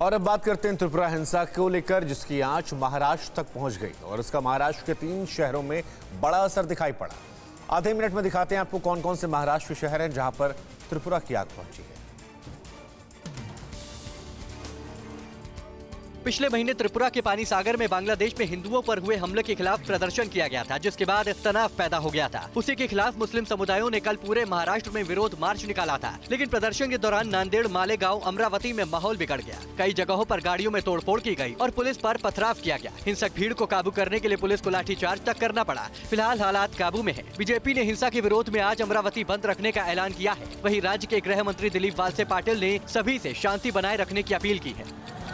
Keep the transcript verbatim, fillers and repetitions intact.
और अब बात करते हैं त्रिपुरा हिंसा को लेकर, जिसकी आंच महाराष्ट्र तक पहुंच गई और इसका महाराष्ट्र के तीन शहरों में बड़ा असर दिखाई पड़ा। आधे मिनट में दिखाते हैं आपको कौन कौन से महाराष्ट्र के शहर हैं जहां पर त्रिपुरा की आग पहुंची है। पिछले महीने त्रिपुरा के पानी सागर में बांग्लादेश में हिंदुओं पर हुए हमले के खिलाफ प्रदर्शन किया गया था, जिसके बाद तनाव पैदा हो गया था। उसी के खिलाफ मुस्लिम समुदायों ने कल पूरे महाराष्ट्र में विरोध मार्च निकाला था, लेकिन प्रदर्शन के दौरान नांदेड़, मालेगांव, अमरावती में माहौल बिगड़ गया। कई जगहों पर गाड़ियों में तोड़फोड़ की गई और पुलिस पर पथराव किया गया। हिंसक भीड़ को काबू करने के लिए पुलिस को लाठीचार्ज तक करना पड़ा। फिलहाल हालात काबू में है। बीजेपी ने हिंसा के विरोध में आज अमरावती बंद रखने का ऐलान किया है। वहीं राज्य के गृह मंत्री दिलीप वालसे पाटिल ने सभी से शांति बनाए रखने की अपील की है।